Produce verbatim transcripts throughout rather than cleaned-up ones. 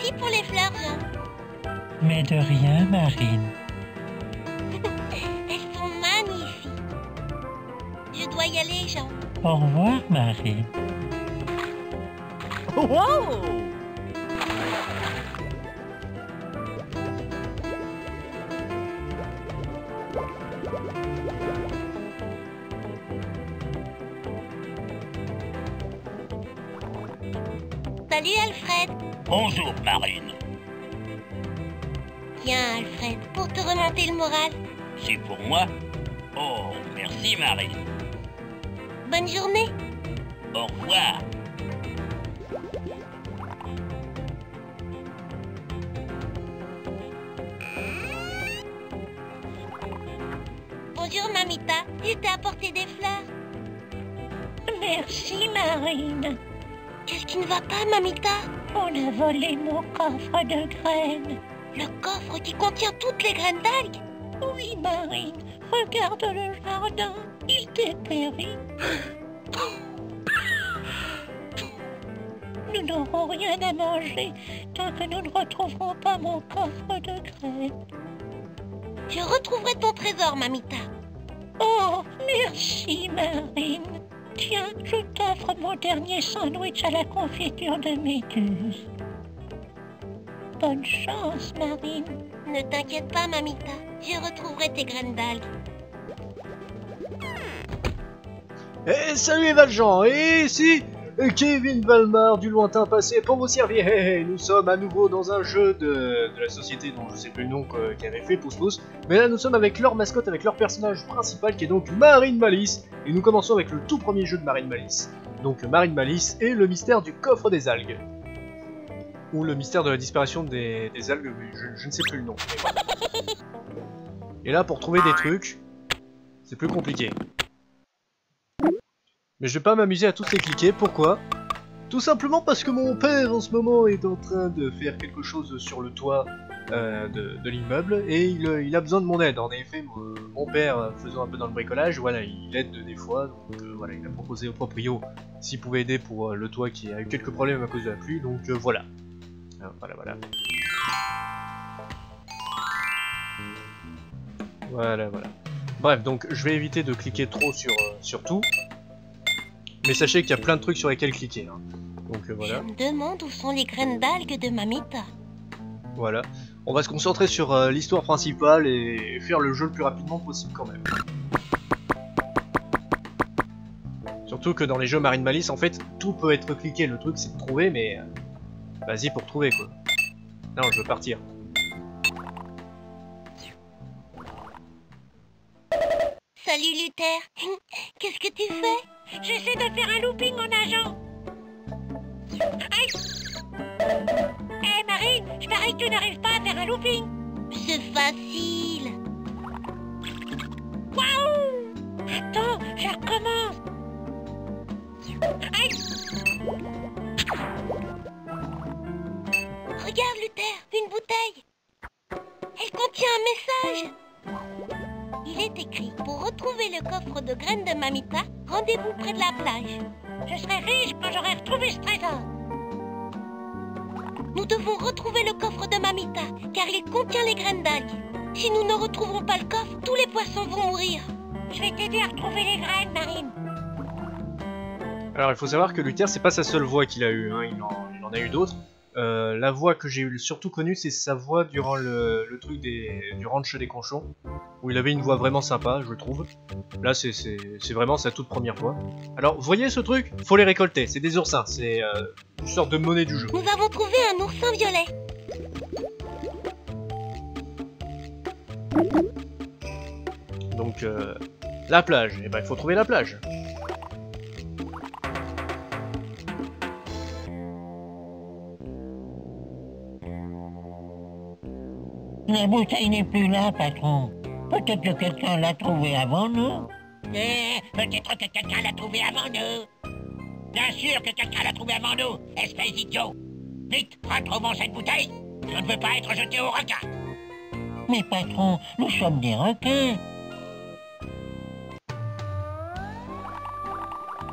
Merci pour les fleurs, Jean. Mais de rien, Marine. Elles sont magnifiques. Je dois y aller, Jean. Au revoir, Marine. Wow! Salut, Alfred. Bonjour, Marine. Tiens, Alfred, pour te remonter le moral. C'est pour moi? Oh, merci, Marine. Bonne journée. Au revoir. Bonjour, Mamita. Je t'ai apporté des fleurs. Merci, Marine. Qu'est-ce qui ne va pas, Mamita? On a volé mon coffre de graines. Le coffre qui contient toutes les graines d'algues? Oui, Marine. Regarde le jardin. Il dépérit. Nous n'aurons rien à manger tant que nous ne retrouverons pas mon coffre de graines. Je retrouverai ton trésor, Mamita. Oh, merci, Marine. Tiens, je t'offre mon dernier sandwich à la confiture de méduse. Bonne chance, Marine. Ne t'inquiète pas, Mamita. Je retrouverai tes graines d'algues. Eh, salut les Valjean, et ici Kevin Valmar du lointain passé pour vous servir. Hey, hey, nous sommes à nouveau dans un jeu de, de la société dont je sais plus le nom qu'avait fait Pouce Pouce. Mais là nous sommes avec leur mascotte, avec leur personnage principal qui est donc Marine Malice. Et nous commençons avec le tout premier jeu de Marine Malice. Donc Marine Malice et le mystère du coffre des algues. Ou le mystère de la disparition des, des algues, je, je ne sais plus le nom. Et là pour trouver des trucs, c'est plus compliqué. Mais je vais pas m'amuser à tous les cliquer, pourquoi? Tout simplement parce que mon père en ce moment est en train de faire quelque chose sur le toit euh, de, de l'immeuble et il, il a besoin de mon aide. En effet, mon, mon père faisant un peu dans le bricolage, voilà, il aide des fois, donc euh, voilà, il a proposé au proprio s'il pouvait aider pour euh, le toit qui a eu quelques problèmes à cause de la pluie, donc euh, voilà. Alors, voilà, voilà. Voilà, voilà. Bref, donc je vais éviter de cliquer trop sur, euh, sur tout. Mais sachez qu'il y a plein de trucs sur lesquels cliquer. Hein. Donc euh, voilà. Je me demande où sont les graines d'algues de Mamita. Voilà. On va se concentrer sur euh, l'histoire principale et faire le jeu le plus rapidement possible quand même. Surtout que dans les jeux Marine Malice, en fait, tout peut être cliqué. Le truc c'est de trouver, mais euh, vas-y pour trouver quoi. Non, je veux partir. Salut, Luther. Qu'est-ce que tu fais? J'essaie de faire un looping en nageant. Aïe! Hé, hey, Marine, je parie que tu n'arrives pas à faire un looping. C'est facile. Waouh! Attends, je recommence. Aïe! Regarde, Luther, une bouteille. Elle contient un message. Il est écrit, pour retrouver le coffre de graines de Mamita, rendez-vous près de la plage. Je serai riche quand j'aurai retrouvé ce trésor. Nous devons retrouver le coffre de Mamita, car il contient les graines d'algues. Si nous ne retrouvons pas le coffre, tous les poissons vont mourir. Je vais t'aider à retrouver les graines, Marine. Alors il faut savoir que Luther, c'est pas sa seule voix qu'il a eue, hein. il, en, il en a eu d'autres. Euh, la voix que j'ai surtout connue, c'est sa voix durant le, le truc des, du ranch des Conchons, où il avait une voix vraiment sympa, je trouve. Là, c'est vraiment sa toute première voix. Alors, vous voyez ce truc? Faut les récolter, c'est des oursins, c'est euh, une sorte de monnaie du jeu. Nous avons trouvé un oursin violet. Donc, euh, la plage, et eh ben il faut trouver la plage. La bouteille n'est plus là, patron. Peut-être que quelqu'un l'a trouvée avant nous. Eh, peut-être que quelqu'un l'a trouvé avant nous. Bien sûr que quelqu'un l'a trouvé avant nous, espèce d'idiot. Vite, retrouvons cette bouteille. Je ne veux pas être jeté au requin. Mais patron, nous sommes des requins.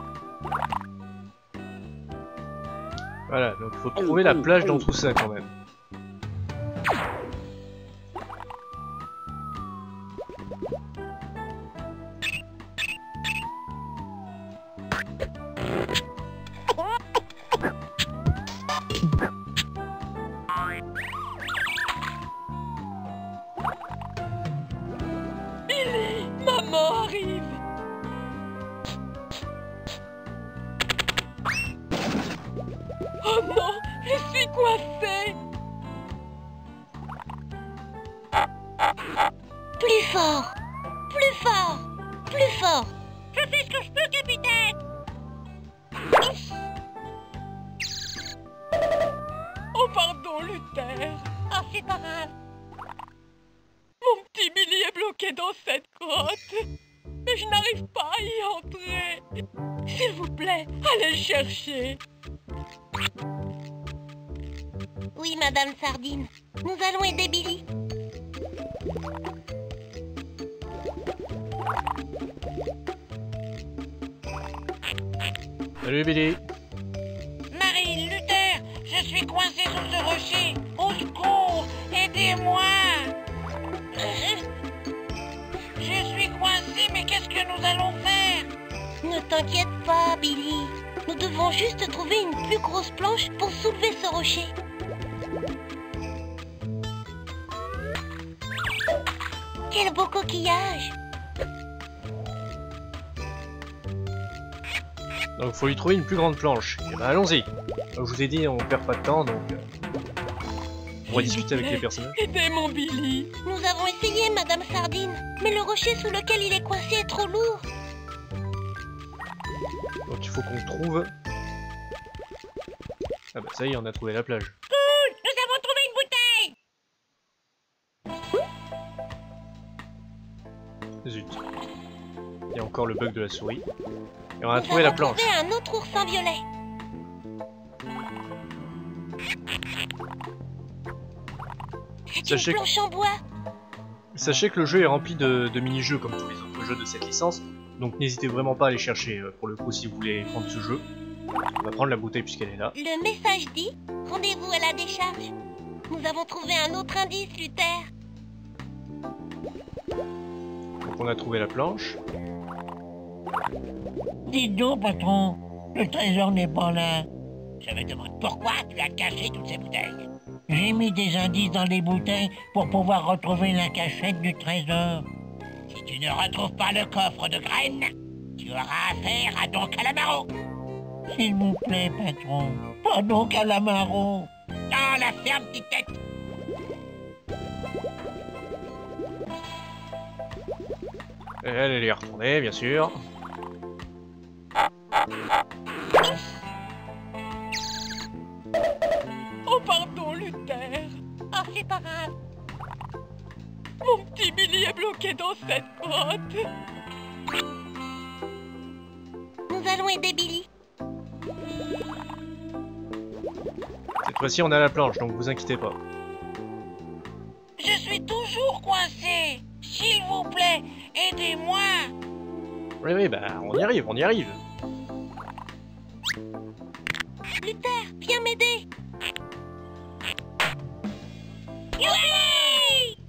Voilà, donc faut trouver la plage dans tout ça quand même. fort! Plus fort! Plus fort! Je fais ce que je peux, capitaine. Oh pardon, Luther. Oh, c'est pas grave. Mon petit Billy est bloqué dans cette grotte. Mais je n'arrive pas à y entrer. S'il vous plaît, allez le chercher. Oui, Madame Sardine. Nous allons aider Billy. Salut Billy. Marine, Luther, je suis coincé sous ce rocher. Au secours, aidez-moi. Je suis coincé, mais qu'est-ce que nous allons faire? Ne t'inquiète pas, Billy. Nous devons juste trouver une plus grosse planche pour soulever ce rocher. Quel beau coquillage! Donc faut lui trouver une plus grande planche. Et ben allons-y. Comme je vous ai dit, on perd pas de temps, donc euh, on va discuter avec les personnages. Aidez mon Billy. Nous avons essayé, Madame Sardine, mais le rocher sous lequel il est coincé est trop lourd. Donc il faut qu'on trouve... Ah bah ça y est, on a trouvé la plage. Cool, nous avons trouvé une bouteille. Zut. Il y a encore le bug de la souris. Et on a Nous trouvé la avons planche. trouvé un autre oursin violet. C'est Sachez une que- planche en bois. Sachez que le jeu est rempli de, de mini-jeux comme tous les autres jeux de cette licence. Donc n'hésitez vraiment pas à aller chercher euh, pour le coup si vous voulez prendre ce jeu. On va prendre la bouteille puisqu'elle est là. Le message dit « Rendez-vous à la décharge ». Nous avons trouvé un autre indice, Luther. Donc on a trouvé la planche. Dites donc, patron, le trésor n'est pas là. Je me demande pourquoi tu as caché toutes ces bouteilles. J'ai mis des indices dans les bouteilles pour pouvoir retrouver la cachette du trésor. Si tu ne retrouves pas le coffre de graines, tu auras affaire à Don Calamaro. S'il vous plaît, patron, pas Don Calamaro. Dans la ferme, petite tête. Et elle, elle est retournée, bien sûr. Oh pardon, Luther. Oh, c'est pas grave. Mon petit Billy est bloqué dans cette grotte. Nous allons aider Billy. Cette fois-ci, on a la planche, donc vous inquiétez pas. Je suis toujours coincé. S'il vous plaît, aidez-moi. Oui, oui, bah on y arrive, on y arrive. Luther, viens m'aider. Youpi!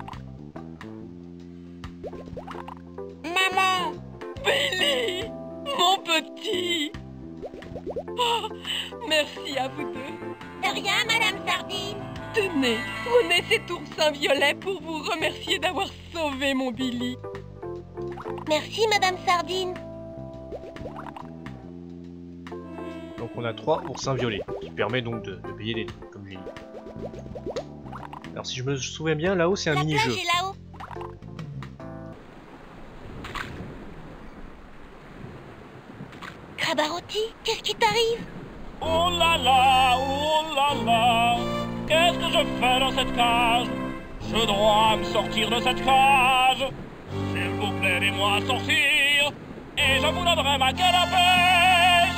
Maman, Billy, mon petit. Oh, merci à vous deux. De rien, Madame Sardine. Tenez, prenez cet oursin violet pour vous remercier d'avoir sauvé mon Billy. Merci, Madame Sardine. Donc on a trois oursins violets, qui permet donc de, de payer des trucs, comme j'ai dit. Alors si je me souviens bien, là-haut c'est un La mini-jeu. plage est là-haut. Crabarotti, qu'est-ce qui t'arrive? Oh là là, oh là là, qu'est-ce que je fais dans cette cage? Je dois me sortir de cette cage. S'il vous plaît, aidez-moi à sortir, et je vous donnerai ma canne à pêche.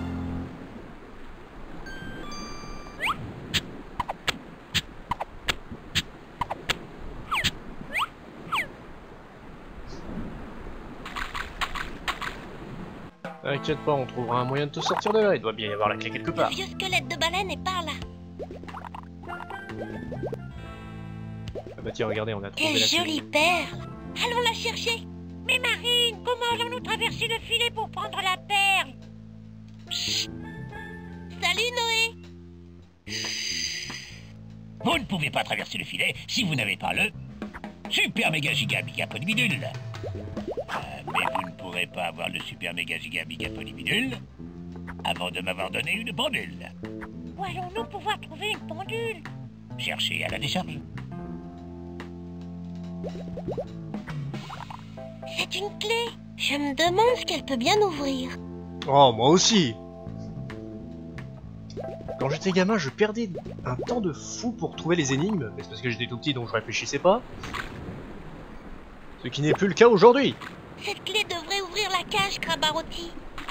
T'inquiète pas, on trouvera un moyen de te sortir de là, il doit bien y avoir la clé quelque Le part. vieux squelette de baleine est par là. Ah bah tiens, regardez, on a trouvé Quelle la clé. jolie perle. Allons la chercher. Mais Marine, comment allons-nous traverser le filet pour prendre la perle? Salut Noé. vous ne pouvez pas traverser le filet si vous n'avez pas le super méga giga méga polybidule. Euh, mais vous ne pourrez pas avoir le super méga giga méga polybidule avant de m'avoir donné une pendule. Où allons-nous pouvoir trouver une pendule? Cherchez à la décharge. C'est une clé. Je me demande ce qu'elle peut bien ouvrir. Oh, moi aussi. Quand j'étais gamin, je perdais un temps de fou pour trouver les énigmes. Mais c'est parce que j'étais tout petit, donc je réfléchissais pas. Ce qui n'est plus le cas aujourd'hui. Cette clé devrait ouvrir la cage, Crabarotti.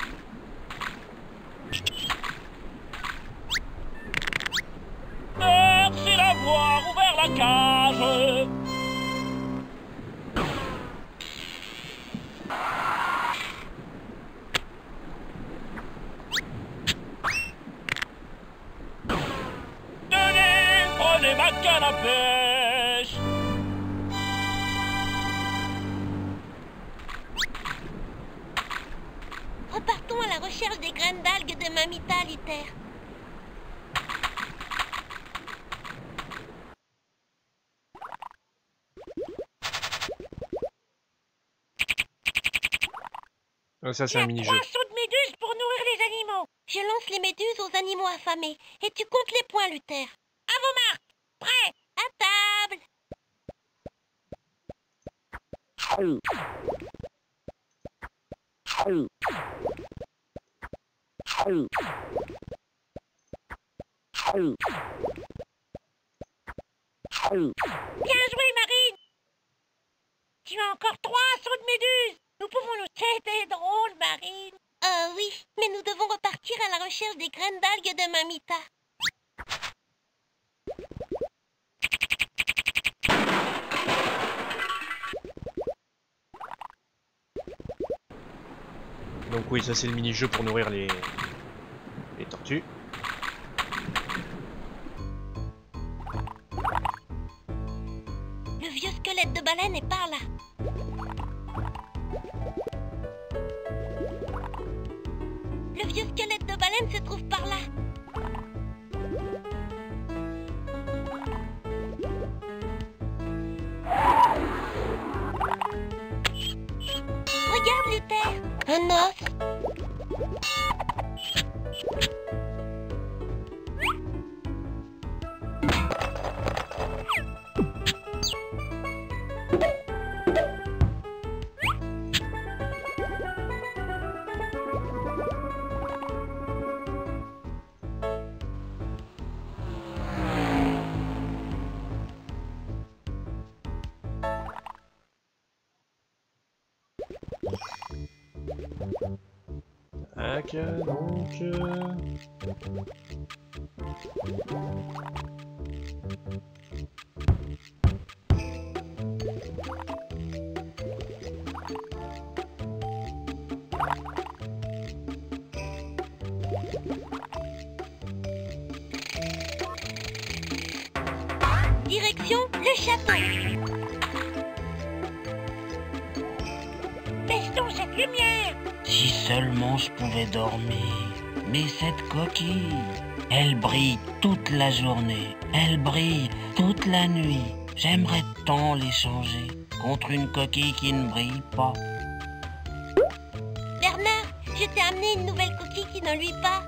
Merci d'avoir ouvert la cage. Tenez, prenez ma canne à pêche. Repartons à la recherche des graines d'algues de Mamita, Luther. Ah, ça, c'est un mini-jeu. Trois sauts de méduses pour nourrir les animaux. Je lance les méduses aux animaux affamés. Et tu comptes les points, Luther. À vos marques. Prêt. À table. Bien joué, Marine. Tu as encore trois sauts de méduses. Nous pouvons nous t'aider drôle, Marine. Euh, oui, mais nous devons repartir à la recherche des graines d'algues de Mamita. Donc oui, ça c'est le mini-jeu pour nourrir les... les tortues. Le vieux squelette de baleine est par là. Le vieux squelette de baleine se trouve par là. Regarde, Luther. Un os. Tac, donc... euh, Direction le château. Baisse-donc cette lumière. Si seulement je pouvais dormir. Mais cette coquille, elle brille toute la journée. Elle brille toute la nuit. J'aimerais tant l'échanger contre une coquille qui ne brille pas. Bernard, je t'ai amené une nouvelle coquille qui ne luit pas.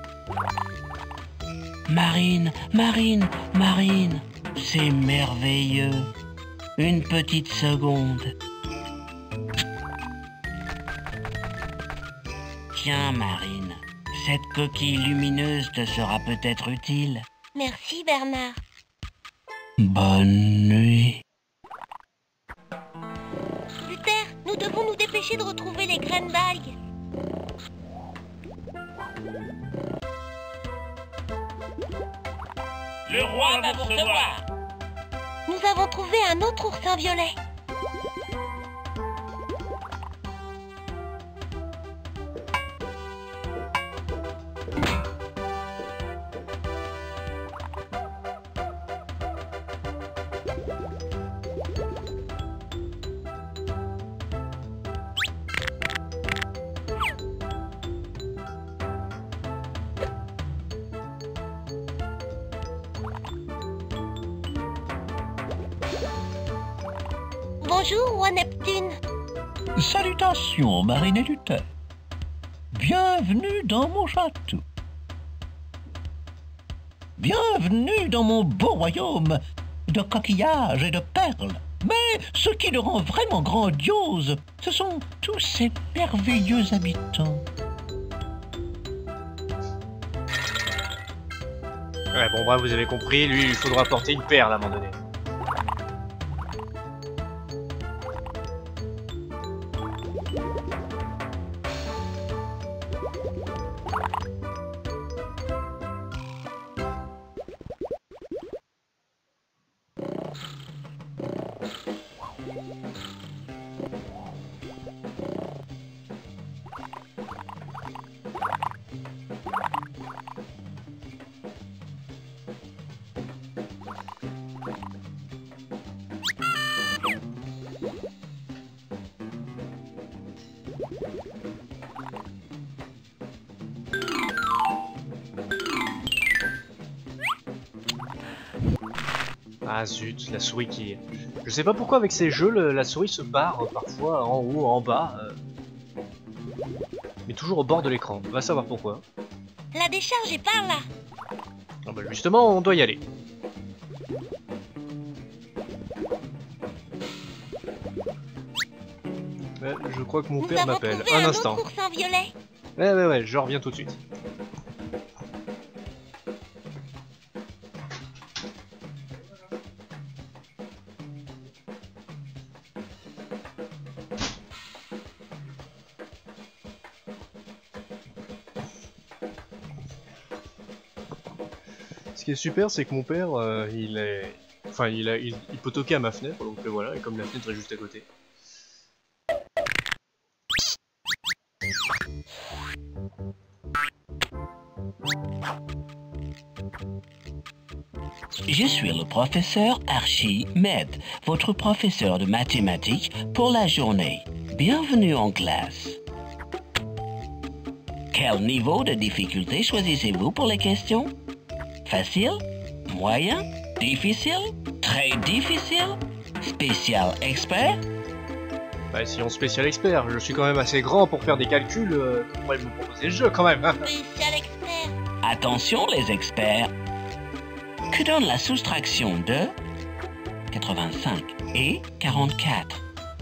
Marine, Marine, Marine, c'est merveilleux. Une petite seconde. Tiens, Marine, cette coquille lumineuse te sera peut-être utile. Merci, Bernard. Bonne nuit. Luther, nous devons nous dépêcher de retrouver les graines d'algues. Le roi va vous recevoir. Nous avons trouvé un autre oursin violet. Bonjour, roi Neptune. Salutations, Marine et Luther. Bienvenue dans mon château. Bienvenue dans mon beau royaume de coquillages et de perles. Mais ce qui le rend vraiment grandiose, ce sont tous ces merveilleux habitants. Ouais, bon, bref, vous avez compris, lui, il lui faudra porter une perle à un moment donné. Ah zut, la souris qui... Je sais pas pourquoi avec ces jeux, le, la souris se barre euh, parfois en haut, en bas. Euh... Mais toujours au bord de l'écran, on va savoir pourquoi. La décharge est par là. Ah bah justement, on doit y aller. Ouais, je crois que mon Nous père avons m'appelle. trouvé Un un instant. autre ours en violet. Ouais, ouais, ouais, je reviens tout de suite. Ce qui est super, c'est que mon père, euh, il est... Enfin, il, a, il, il peut toquer à ma fenêtre, donc euh, voilà, et comme la fenêtre est juste à côté. Je suis le professeur Archimed, votre professeur de mathématiques pour la journée. Bienvenue en classe. Quel niveau de difficulté choisissez-vous pour les questions? Facile? Moyen? Difficile? Très difficile? Spécial expert? Bah si on spécial expert, je suis quand même assez grand pour faire des calculs, euh, que pourrait me proposer le jeu quand même. Hein. Spécial expert. Attention les experts. Que donne la soustraction de quatre-vingt-cinq et quarante-quatre?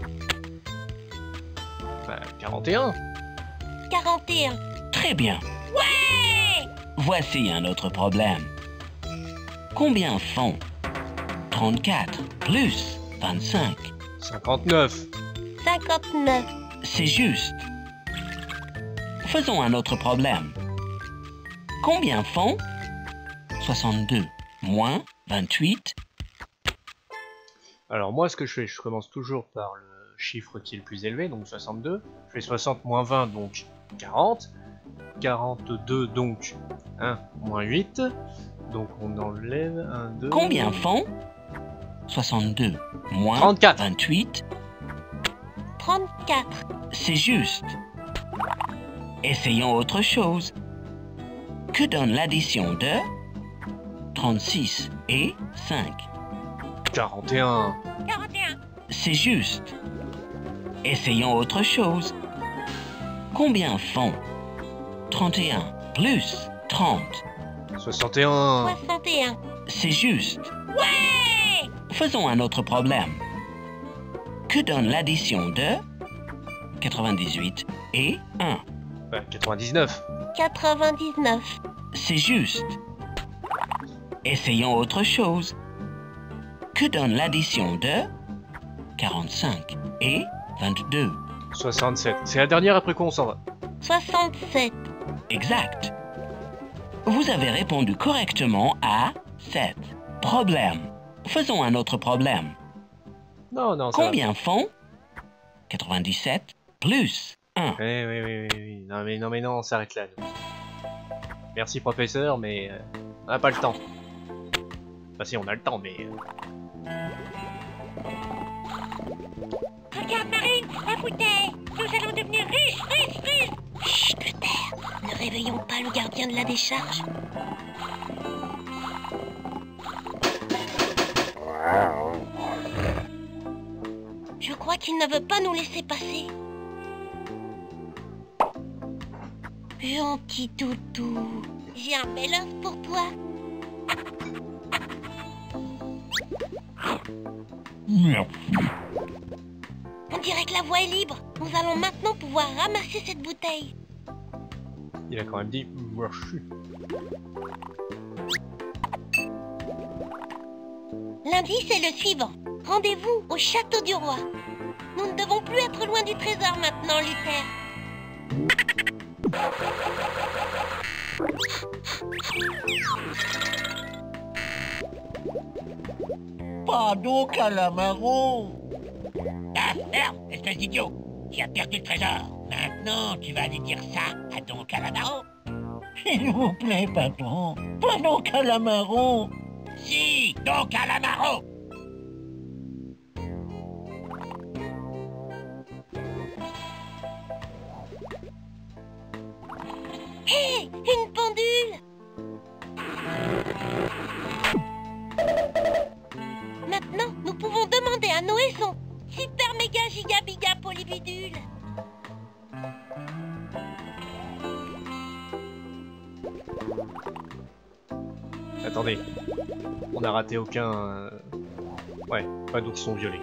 Bah quarante et un. quarante et un. Très bien. Ouais! Voici un autre problème. Combien font trente-quatre plus vingt-cinq? cinquante-neuf. cinquante-neuf. C'est juste. Faisons un autre problème. Combien font soixante-deux moins vingt-huit? Alors moi ce que je fais, je commence toujours par le chiffre qui est le plus élevé, donc soixante-deux. Je fais soixante moins vingt, donc quarante. quarante-deux, donc un moins huit. Donc on enlève un, deux... Combien font soixante-deux moins trente-quatre. vingt-huit? trente-quatre. C'est juste. Essayons autre chose. Que donne l'addition de trente-six et cinq? quarante et un. quarante et un. C'est juste. Essayons autre chose. Combien font trente et un plus trente? soixante et un. soixante et un. C'est juste. Ouais! Faisons un autre problème. Que donne l'addition de quatre-vingt-dix-huit et un? Bah, quatre-vingt-dix-neuf. quatre-vingt-dix-neuf. C'est juste. Essayons autre chose. Que donne l'addition de quarante-cinq et vingt-deux? soixante-sept. C'est la dernière après quoi on s'en va. soixante-sept. Exact. Vous avez répondu correctement à sept. Problème. Faisons un autre problème. Non, non, ça Combien font quatre-vingt-dix-sept plus un? va. Oui, oui, oui, oui, oui. Non, mais non, mais non, on s'arrête là. nous. Merci, professeur, mais euh, on n'a pas le temps. Enfin, si, on a le temps, mais... euh, Regarde, Marine, la bouteille. Nous allons devenir riches, riches, riches. Chut, Luther. Ne réveillons pas le gardien de la décharge. Je crois qu'il ne veut pas nous laisser passer. Gentil toutou, j'ai un bel œuf pour toi. Merci. On dirait que la voie est libre. Nous allons maintenant pouvoir ramasser cette bouteille. Il a quand même dit merci. L'indice est le suivant. Rendez-vous au château du roi. Nous ne devons plus être loin du trésor maintenant, Luther. Pardon, Calamaro. Ah, merde, espèce d'idiot. Tu as perdu le trésor. Maintenant, tu vas aller dire ça à ton Calamaro. S'il vous plaît, patron. Pas non, Calamaro. Si, ton Calamaro. Hé, une pendule! Maintenant, nous pouvons demander à Noé son super méga giga biga polybidule. Attendez. On a raté aucun... euh, Ouais, pas d'eau qui sont violets.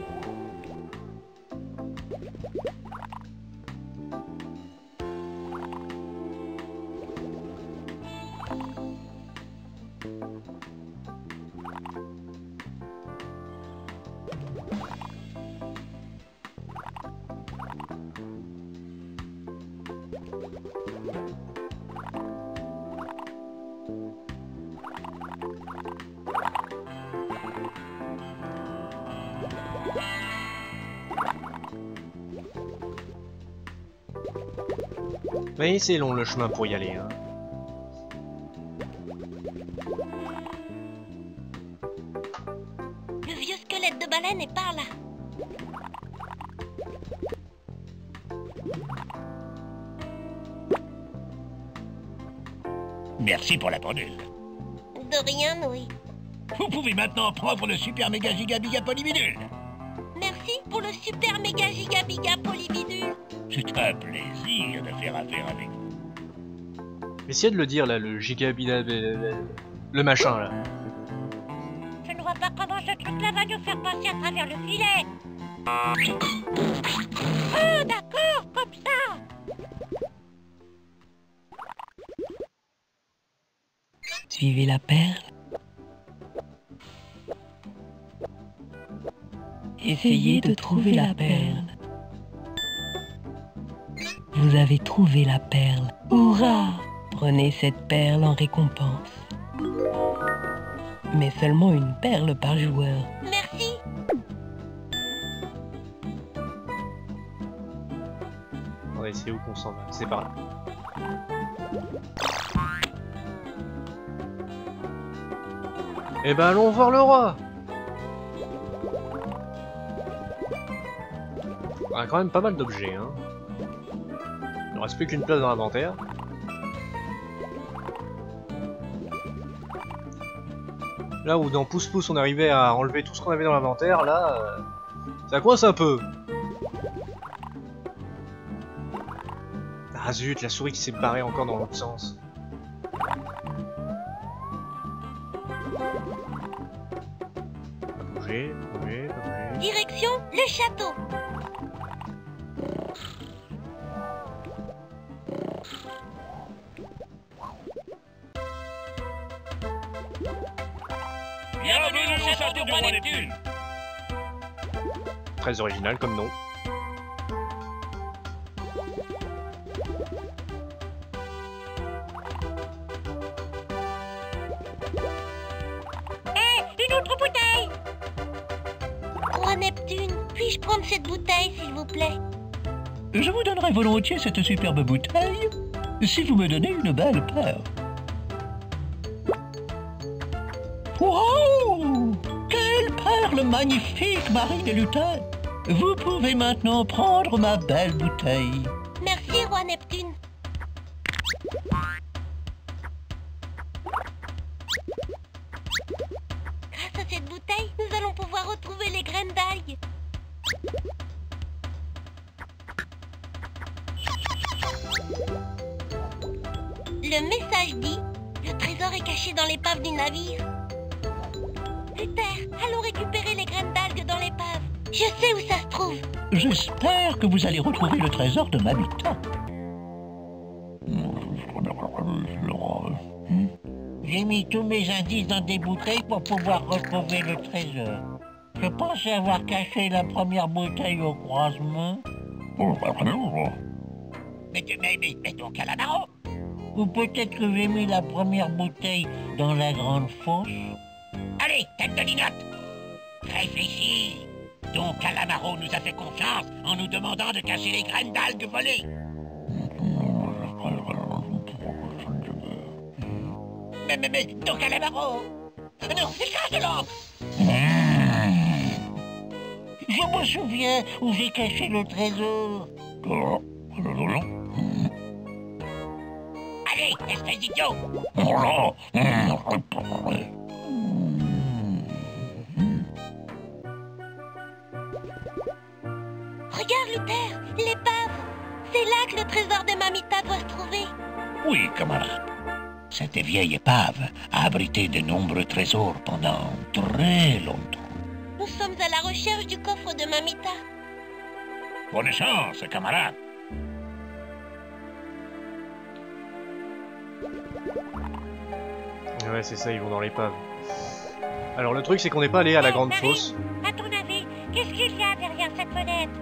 Mais c'est long le chemin pour y aller, hein. Le vieux squelette de baleine est par là. Merci pour la pendule. De rien, Noé. Vous pouvez maintenant prendre le super méga giga biga polybidule. Merci pour le super méga giga biga polybidule. C'est un plaisir de faire affaire avec vous. Essayez de le dire là, le gigabila... Le machin là. Je ne vois pas comment ce truc-là va nous faire passer à travers le filet. Oh, d'accord, comme ça. Suivez la perle. Essayez de trouver la perle. Vous avez trouvé la perle. Hurrah! Prenez cette perle en récompense. Mais seulement une perle par joueur. Merci. On va essayer où qu'on s'en va. C'est par là. Eh ben allons voir le roi. On a quand même pas mal d'objets, hein. Il ne reste plus qu'une place dans l'inventaire. Là où dans Pouce Pouce on arrivait à enlever tout ce qu'on avait dans l'inventaire, là, euh, ça coince un peu. Ah zut, la souris qui s'est barrée encore dans l'autre sens. Pas bouger, pas bouger, pas bouger. Direction le château. Bienvenue au château du roi Neptune. Très original comme nom. Hé, une autre bouteille. Roi Neptune, puis-je prendre cette bouteille, s'il vous plaît? Je vous donnerai volontiers cette superbe bouteille si vous me donnez une belle perle. Wow! Quelle perle magnifique, Marie de Luther! Vous pouvez maintenant prendre ma belle bouteille. Merci, Roi Neptune. Grâce à cette bouteille, nous allons pouvoir retrouver les graines d'algues. Le message dit, le trésor est caché dans l'épave du navire. Luther, allons récupérer les graines d'algues. Je sais où ça se trouve. J'espère que vous allez retrouver le trésor de Mamita. J'ai mis tous mes indices dans des bouteilles pour pouvoir retrouver le trésor. Je pensais avoir caché la première bouteille au croisement. Mais, mais, mais, mais ton calamaro. Ou peut-être que j'ai mis la première bouteille dans la grande fosse. Allez, tête de linotte. Réfléchis. Ton calamaro nous a fait confiance en nous demandant de cacher les graines d'algues volées. Mais, mais, mais, ton calamaro. Non, dégage de l'encre. Je me souviens où j'ai caché le trésor. Allez, espèce d'idiot! Regarde, Luther, l'épave. C'est là que le trésor de Mamita doit se trouver. Oui, camarade. Cette vieille épave a abrité de nombreux trésors pendant très longtemps. Nous sommes à la recherche du coffre de Mamita. Bonne chance, camarade. Ouais, c'est ça, ils vont dans l'épave. Alors le truc, c'est qu'on n'est pas allé à la grande Marine, fosse. à ton avis, qu'est-ce qu'il y a derrière cette fenêtre?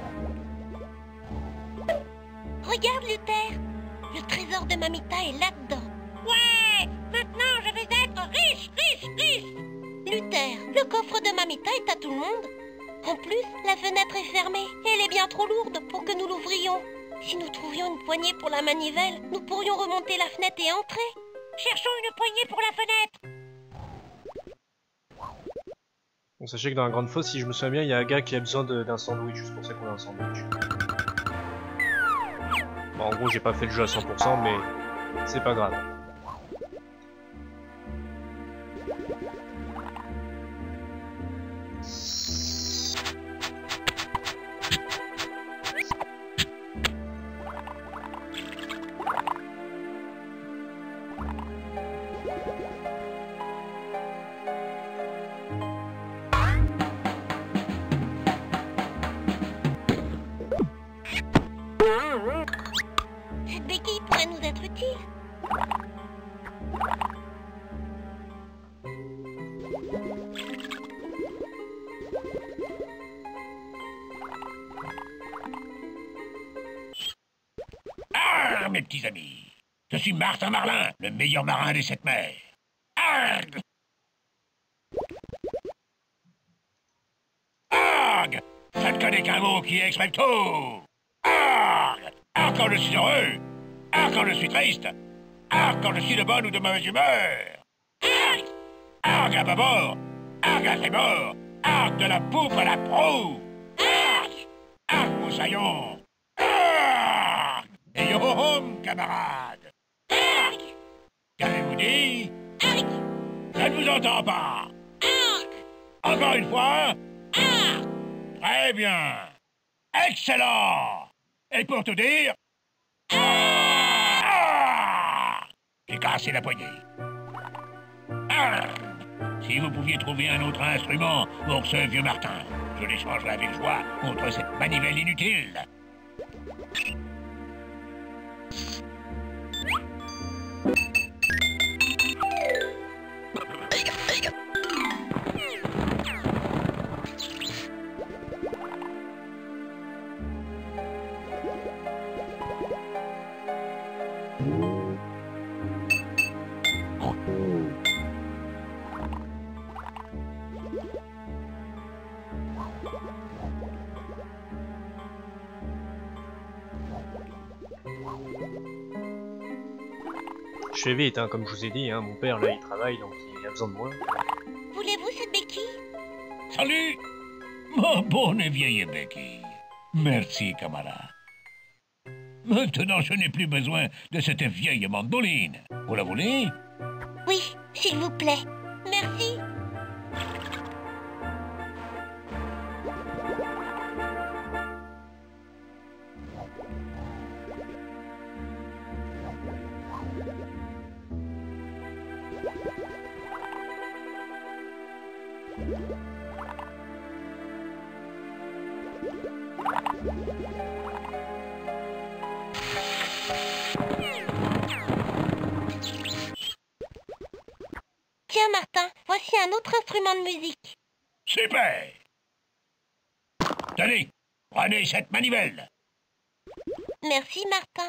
Regarde, Luther. Le trésor de Mamita est là-dedans. Ouais, maintenant je vais être riche, riche, riche. Luther, le coffre de Mamita est à tout le monde. En plus, la fenêtre est fermée et elle est bien trop lourde pour que nous l'ouvrions. Si nous trouvions une poignée pour la manivelle, nous pourrions remonter la fenêtre et entrer. Cherchons une poignée pour la fenêtre. Bon, sachez que dans la grande fosse, si je me souviens bien, il y a un gars qui a besoin d'un sandwich, c'est pour ça qu'on a un sandwich. Bon, en gros, j'ai pas fait le jeu à cent pour cent, mais c'est pas grave. Cette béquille pourrait nous être utile. Ah, mes petits amis, je suis Martin Marlin, le meilleur marin des sept mers. Arg! Arg! Ça ne connaît qu'un mot qui exprime tout. Arg! Arg quand je suis heureux. Arg quand je suis triste. Arg quand je suis de bonne ou de mauvaise humeur. Arg! Arg à bâbord. Arg à tribord. Arg de la poupe à la proue. Arg! Arg moussaillon. Arg! Et yo hom, camarades. Arg! Qu'avez-vous dit? Arc! Je ne vous entends pas. Arc! Encore une fois? Arc! Très bien. Excellent. Et pour tout dire... Ah! J'ai cassé la poignée. Ah! Si vous pouviez trouver un autre instrument pour ce vieux Martin, je l'échangerais avec joie contre cette manivelle inutile. Je fais vite, hein, comme je vous ai dit, hein, mon père là il travaille donc il a besoin de moi. Voulez-vous cette béquille? Salut! Ma bonne et vieille béquille. Merci, camarade. Maintenant, je n'ai plus besoin de cette vieille mandoline. Vous la voulez? Oui, s'il vous plaît. Merci. Tiens, Martin, voici un autre instrument de musique. Super! Tenez, prenez cette manivelle. Merci, Martin.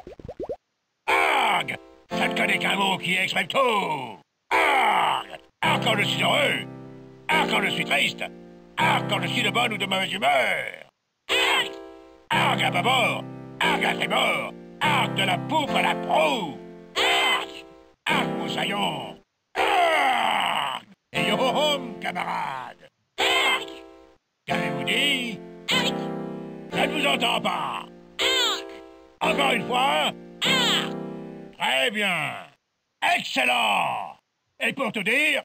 Arg! Ça ne connaît qu'un mot qui exprime tout. Arg! Arg quand je suis heureux. Arg quand je suis triste. Arg quand je suis de bonne ou de mauvaise humeur. Arg! Arg à bâbord. Arg à tribord. Arg de la poupe à la proue. Arg! Arg moussaillon. Arg! Et yo hom, camarades. Arg! Qu'avez-vous dit? Arg! Je ne vous entends pas. Arg! Encore une fois. Arg! Très bien. Excellent. Et pour tout dire...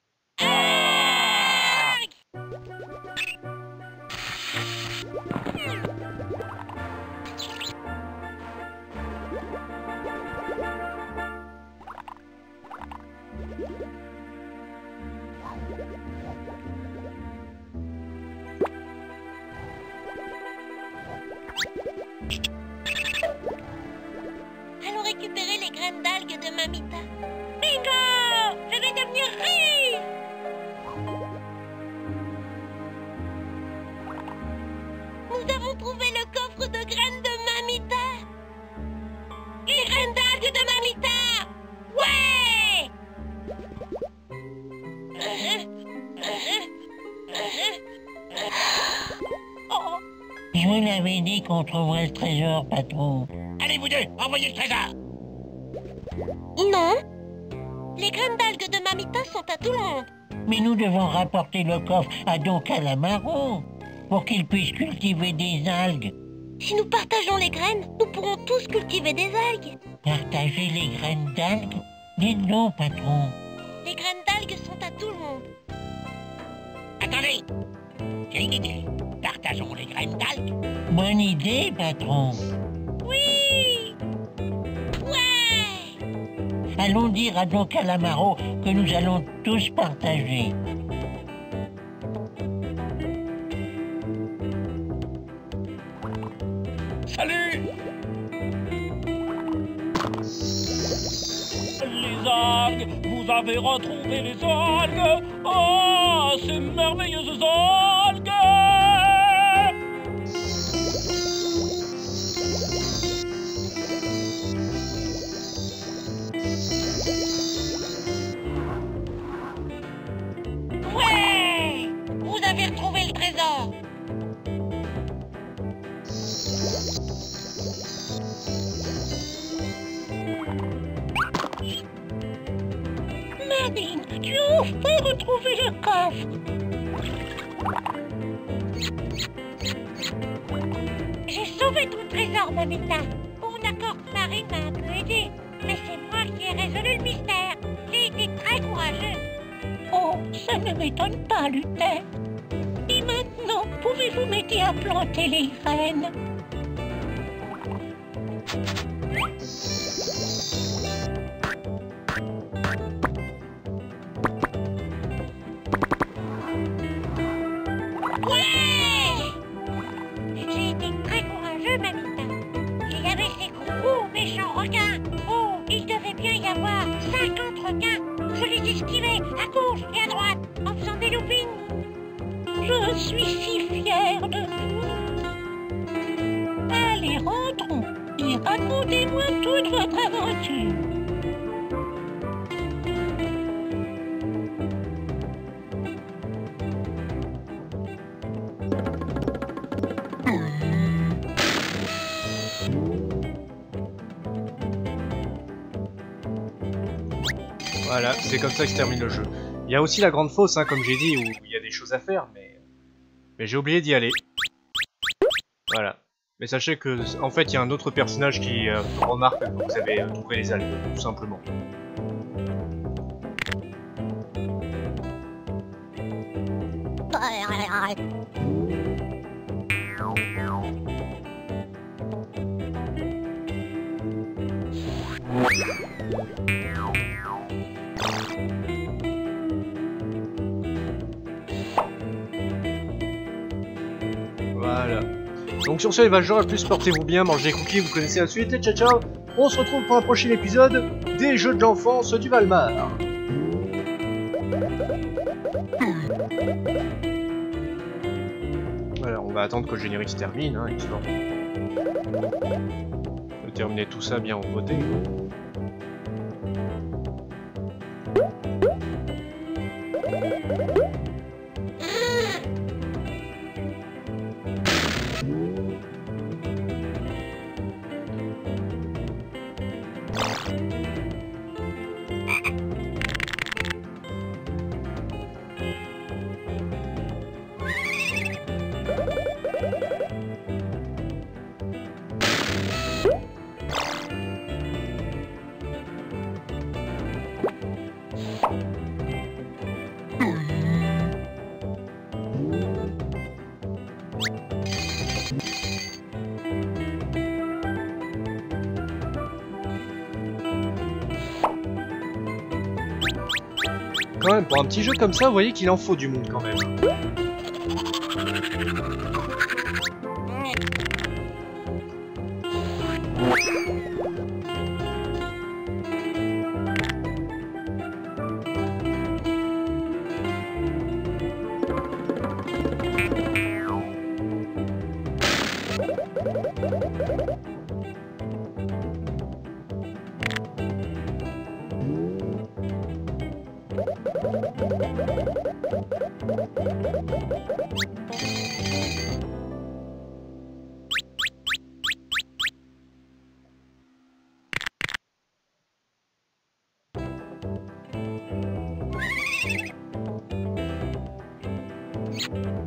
Arg! Allons récupérer les graines d'algues de Mamita. Bingo! Je vais devenir riche! Nous avons trouvé le coffre de graines de Mamita. Les graines d'algues de Mamita. Ouais! Oh, je vous l'avais dit qu'on trouverait le trésor, patron. Allez, vous deux, envoyez le trésor. Non. Les graines d'algues de Mamita sont à tout le monde. Mais nous devons rapporter le coffre à Don Calamaro pour qu'il puisse cultiver des algues. Si nous partageons les graines, nous pourrons tous cultiver des algues. Partager les graines d'algues? Dites donc, patron. Les graines d'algues sont à tout le monde. Attendez. J'ai une idée. Partageons les graines d'algues. Bonne idée, patron. Oui! Ouais! Allons dire à Don Calamaro que nous allons tous partager. Salut! Les algues, vous avez retrouvé les algues! Oh, ces merveilleuses algues! Ouais! Vous avez retrouvé le trésor. Nadine, tu as enfin retrouvé le coffre. J'ai sauvé ton trésor, Mamita. Bon, d'accord, Marine m'a un peu aidé, mais c'est moi qui ai résolu le mystère. J'ai été très courageux. Oh, ça ne m'étonne pas, Lutin. Et maintenant, pouvez-vous m'aider à planter les graines? Ouais! J'ai été très courageux, Mamita. Il y avait ces gros méchants requins. Oh, il devait bien y avoir cinquante requins. Je les esquivais à gauche et à droite en faisant des loopings. Je suis si fière de vous. Allez, rentrons et racontez-moi toute votre aventure. Voilà, c'est comme ça que se termine le jeu. Il y a aussi la grande fosse, hein, comme j'ai dit, où il y a des choses à faire, mais, mais j'ai oublié d'y aller. Voilà. Mais sachez que, en fait, il y a un autre personnage qui euh, remarque que vous avez euh, trouvé les algues, tout simplement. Voilà. Donc sur ce, les Valjean, à plus, portez-vous bien, mangez des cookies, vous connaissez la suite, et ciao ciao. On se retrouve pour un prochain épisode des Jeux de l'enfance du Valmar. Voilà, on va attendre que le générique se termine, hein, histoire de terminer tout ça bien en beauté. Quand même, pour un petit jeu comme ça, vous voyez qu'il en faut du monde quand même.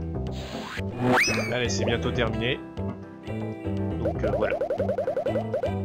Allez, c'est bientôt terminé. Donc euh, voilà.